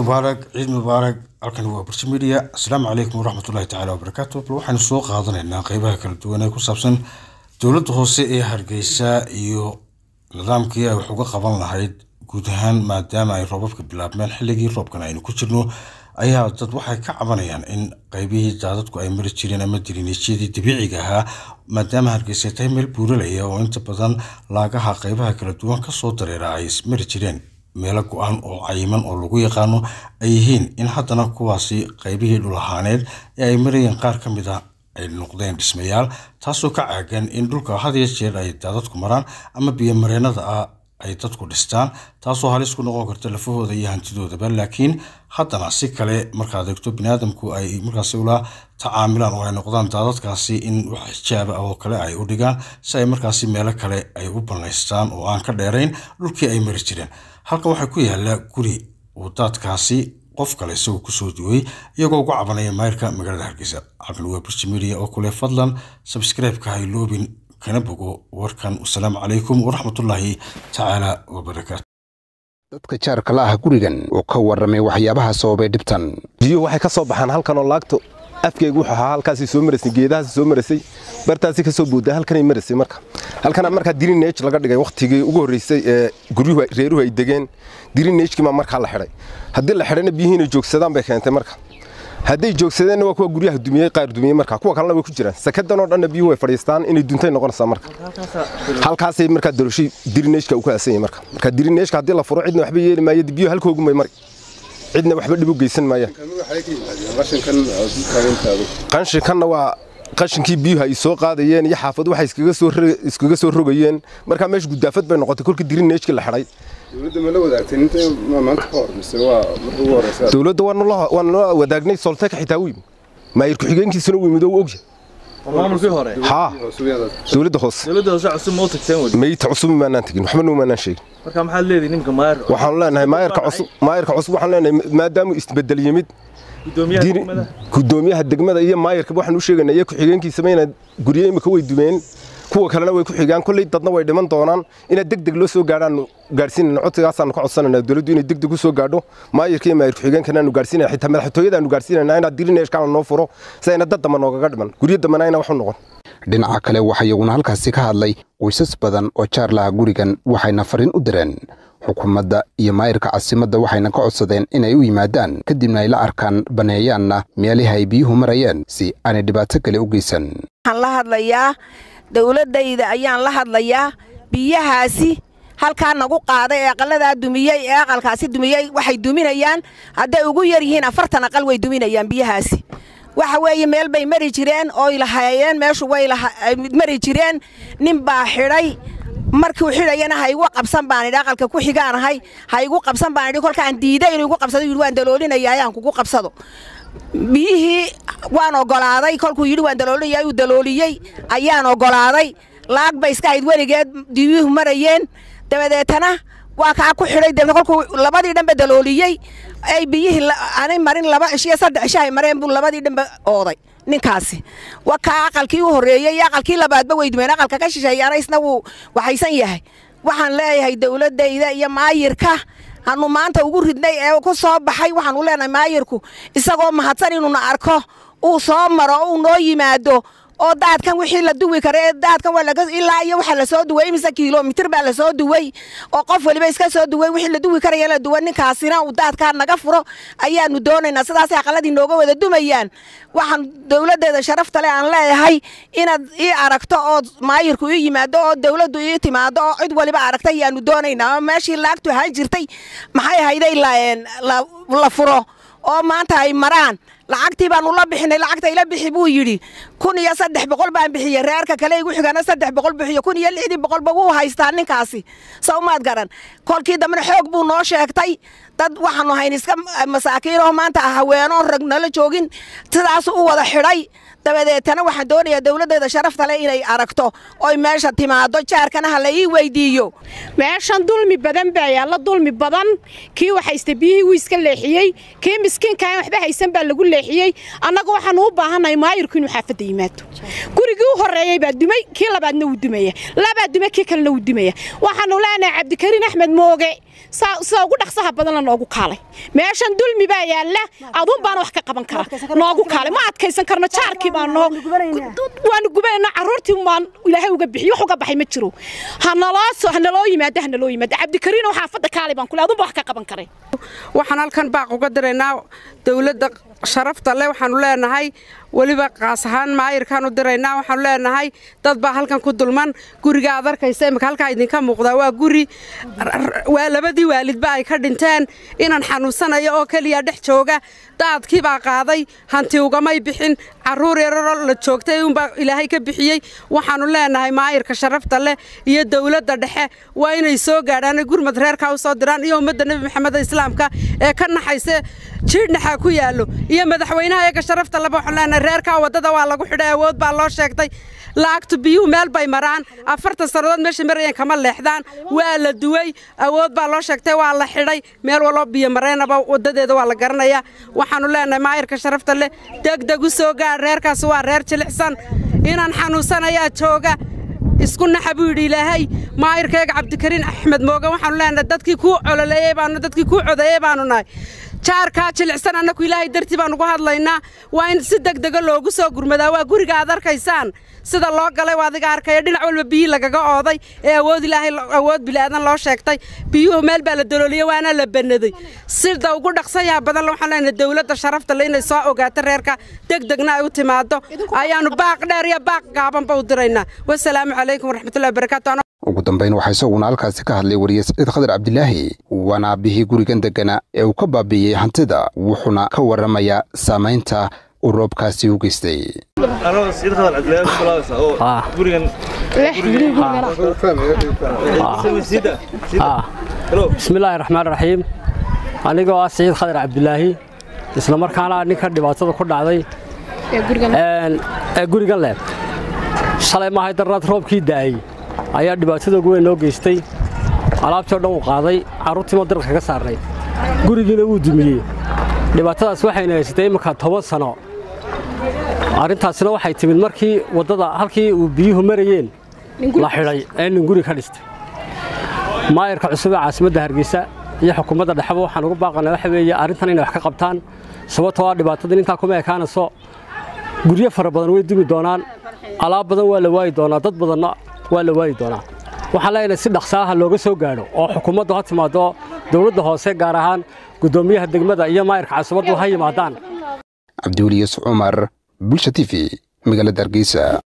عيد مبارك halkan waa Barsh Media. Assalaamu calaykum waraxmatullaahi ta'ala wabarakaatuh. Waxaan soo qaadanaynaa qaybaha kala duwan ee ku saabsan dawladda hoose ee Hargeysa iyo nidaamkii ay wax uga qaban lahayd guud ahaan maadaama ay roobabka bilaabmeen xilligii roobkan aynu ku jirno ayaa dad waxay ka cabanayaan in qaybihii daadadku ay mari jireen ama dirineeshadii dabiiciga ahaa maadaama Hargeysa tahay meel buuralaya oo inta badan laagaha qaybaha kala duwan ka soo dareera ay mari jireen meel go'an oo cayiman oo lagu yaqaano ay yihiin in haddana kuwaasi qaybihii dhul ahaaneed ee ay marayeen qaar ka mid ah ay noqdeen dhismayaal taasoo ka caagan in dhulka had iyo jeer ay daadadku maraan ama biyo mareenada ay dadku dhistaan taasoo halis ku noqon karta lafahooda iyo hantidoodaba laakiin haddana si kale markaad eegto bini'aadamku ay markaasi ula tacaamilaan oo ay noqdaan daadadkaasi in wax xijaab ah oo kale ay u dhigaan si ay markaasi meelo kale ay u banaystaan oo aan ka dheerayn dhulkii ay mari jireen halkan waxaa ku yaala guri oo daadkaasi qof kale isagoo ku soo duway iyagoo ugu cabanaya maayirka magaalada Hargeysa halkan waa Barsh Media oo kule fadlan subscribe-ka ha iloobin kana bogo warkan. Assalaamu calaykum waraxmatullaahi ta'ala wabarakaatuh. dadka jaarka la ah gurigan oo ka warramay waxyaabaha sababay dhibtan biyo waxay ka soo baxaan halkan oo laagto afkeygu wuxuu ahaa halkaasii soo marisay geedahaas soo marisay bartaasi ka soo buuday halkan ay marisay marka dirineej laga dhigay waqtigii ugu horeysay ee guriyuhu reeruhu ay degeen dirineejkii ma marka la xiray hadii la xirayna biyihiin ay joogsadaan bay keentay marka hadday joogsadeen waa kuwa guryaha dumiyay qaar dumiyay marka kuwa kalena way ku jiraan sakadan oo dhan biyuhu way fadhiistaan inay duntay noqonaysa marka halkaasay marka dalooshi dirineejka uu ka aasay marka dirineejka hadii la furo cidna waxba yeeli maayo biyo halkoogu may mari cidna waxba dhib u geysan maayaan qashinkanna waa qashinkii biyaha ay soo qaadayeen iyo xaafad waxay iskaga soo rogayeen marka meesh gudaafad bay noqotay kulkii dirineejkii la xiray dawladda ma la wadaagtay inta maanta ka hor mise waa markii ugu horeysay dawladda waan la wadaagnay soltaka xitaa wiim maayir ku xigeenkiisuna wiimid oo ogyahay maamulkii hore dawladda hoose cusub ma tagteen wali meeyta cusub ma aanan tagin waxba noo ma aanan sheegin marka maxaad leedahay ninka maayir waxaan leenahay maayirka cusub waxaan leenahay maadaama isbedel yimid gudoomiyaha degmada iyo maayirka waxaan u sheegaynaa ku xigeenkiisa ma inay guriyo imika way dumeen kuwa kalena way ku xigaan kulay dadna way dhiman doonaan in degdeg loo soo gaaraan gaarsiinna codsigaasaan ka codsanayna dawladdu inay degdeg u soo gaadho maayirka iyo maayirku xigeenkana aanu gaarsiinayna xitaa madaxtooyada aanu gaarsiinayna in dirineesh kala noo furo sayna dad dama nooga dhiman guriyo damana ina wax u noqon dhinaca kale waxa iyaguna halkaasi ka hadlay qoysas badan oo jaar laha gurigan waxayna fariin u direen xukuumadda iyo maayirka caasimadda waxayna ka codsadeen inay u yimaadaan kadibna ay la arkaan baneeyaanna meelaha ay biyuhu marayeen si aanay dhibaato kale u geysan waxaan la hadlayaa dawladayda ayaan la hadlayaa biyahaasi halkaa nagu qaaday ee aqaladaa dumiyey ee aqalkaasi dumiyey waxay duminayaan hadday ugu yar yihiin 40 aqal way duminayaan biyahaasi waxa weeye meel bay mari jireen oo ilahayeen meeshu way mari jireen nin baa xidhay markii uu xidhayana ha igu qabsan baan idhi aqalka ku xigaanahay ha igu qabsan baan idhi kolkaan diiday inuu igu qabsado yidhi waan daloolinayaa ayaan kugu qabsado biyihii waan ogolaaday kolkuu yidhi waan daloolinayaa uu dalooliyey ayaan ogolaaday laag bay iska ahayd weligeed biyuhu marayeen dabadeetana waa kaa ku xidhay dabna kolkuu labadii dhanba dalooliyey ay biyihii aanay marin 2 cisho iyo 3 cisho ay mareen buu labadii dhanba ooday ninkaasi waa ka aqalkii u horeeyay aqalkii labaadba way dumeen aqalka ka shisheeyana isna wuu waxaysan yahay waxaan leeyahay dawladayda iyo maayirka hanu maanta ugu ridnay ee ku soo baxay waxaan u leenahay maayirku isagoo mahadsan inuu na arko uu soo maro uu noo yimaado oo daadkan wixii la duwi kare daadkan waa laga ilaa iyo waxa la soo duway imisa kiiloomitir baa la soo duway oo qof waliba iska soo duway wixii la duwi kare la duwan ninkaasina uu daadka naga furo ayaanu doonaynaa sidaas ay aqaladii nooga wada dumayaan waxaan dawladeeda sharafta leh aan leeyahay inaad ii aragto oo maayirku ii yimaado oo dawladdu ii timaado oo cid waliba aragtay ayaanu doonaynaa meeshii laagtu ahaan jirtay maxay hayday la furo oo maanta ay maraan lacagtii baan ula bixinay lacagta ila bixi buu yiri 1300 baan bixiyay reerka kale igu xigana 300 bixiyo 1600 ba uu haystaa ninkaasi sawmaad garan kolkii dambe xoog buu noo sheegtay dad waxaanu hayn iska masaakiin oo maanta haweeno ragnala joogin sidaas u wada xidhay dabadeetana waxaan doonayaa dawladeeda sharafta leh inay aragto oo meesha timaado jaarkana ha la ii weydiiyo meeshan dulmi badan baa yaala dulmi badan kii waxaysta biyihii uu iska leexiyay kii miskiinka waxba haysan baa lagu leexiyay annagu waxaan u baahanahay maayirku inuu xaafadda yimaado gurigii u horeeyay baa dumay kii labaadna uu dumaya labaad dumay kii kalena uu dumaya waxaanu leenahay Cabdikariin Axmed Mooge saa ugu dhaqsaha badan la noogu kaalay meeshan dulmi baa yaala adun baan wax ka qaban kara noogu kaalay ma adkaysan karno jaarkii baan waan gubayna caruurtii maan ilaahay uga bixiyo wax uga baxay ma jiro hanaloo yimaado Cabdikariin oo xaafadda kaalay baan kula adun baa wax ka qaban karay waxaan halkan baaq uga direynaa dawladda sharafta leh waxaanu leenahay waliba qaas ahaan maayirkaan u direynaa waxaanu leenahay dad baa halkan ku dulman guriga aad arkaysa imika halka idinka muuqda waa guri waa labadii waalidba ay ka dhinteen inaan xanuunsanayo oo kaliya dhex jooga daadkii baa qaaday hanti ugamay bixin caruur yar la joogtay baa ilaahay ka bixiyay waxaanu leenahay maayirka sharafta leh iyo dawladda dhexe waa inay soo gaadhaan gurmad reerka u soo diraan iyo ummadda nabi maxamed islaamka ee ka naxaysa jiidhnaxa ku yaalo iyo madaxweynaha ayaga sharafta laba waxaan leenahay reerka wadada waa lagu xidhay awood baa loo sheegtay lacagtu biyuu meel bay maraan 40 sanadood meesha marayeen kama leexdaan waa la duway awood baa loo sheegtay waa la xidhay meel walba biyo mareenaba wadadeeda waa la garanaya waxaanu leenahay maayirka sharafta leh degdeg u soo gaar reerkaas waa reer jilicsan inaan xanuunsanaya jooga isku naxabu ilaahay maayirkayga Cabdikariin Axmed Mooge waxaanu leenahay dadkii ku cololeeyay baanu dadkii ku codeeyay baanu nahay jaarka jilicsan annagu ilaahay dartii baan ugu hadlaynaa waa in si degdeg loogu soo gurmadaa waa guriga aad arkaysaan sida loo galay waa adiga arkay dhinac walba biyo lagaga ooday ee awood ilaahay awood bilaadan loo sheegtay biyuhu meel baa la dalooliyay waana la banaday sida ugu dhaqsayaa badan waxaan leenahay dawladda sharafta leh inay soo ogaato reerka degdegna ay u timaado ayaanu baaq dheer iyo baaq gaaban baa u diraynaa wassalaamu calaykum waraxmatullaahi wabarakaatuh ugu dambeyn waxay isaguna halkaasi ka hadlay wariye Saciid Khadar Cabdilaahi waana bixi gurigan degana ee uu ka baabiyay hantida wuxuuna ka waramayaa saameynta uu roobkaasi u geystay Saciid Khadar Cabdilaahi gurigan bismillaahir rahmaanir rahiim anigoo Saciid Khadar Cabdilaahi isla markaana ninka dhibaatada ku dhacday gurigan leh shalay ma haydarad roobkii daay ayaa dhibaatada ugu weyn loo geystay alaabtii dhan uu qaaday caruurtii madarka ka saarnay gurigiina uu dumiyay dhibaatadaas waxay haysatay imika 10 sano arintaasina waxay timid markii wadada halkii uu biyuhu marayeen la xidhay in guri ka dhistay maayirka cusub ee caasimadda Hargeysa iyo xukuumadda dhexe waxaan ugu baaqanaa waxa weeye arintan inay wax ka qabtaan sababtoo ah dhibaatada inta kuma ekaanayso guriyo fara badan way dumi doonaan alaab badan waa la waayi doonaa dad badanna waa la waayi doonaa waxa la ilaa si dhaqso ah looga soo gaaro oo xukuumaddu ha timaado dawladda hoose gaar ahaan gudoomiyaha degmada iyo maayirka caasimaddu ha yimaadaan Abduul Yusuf Umar Bulsha TV magaalada Hargeysa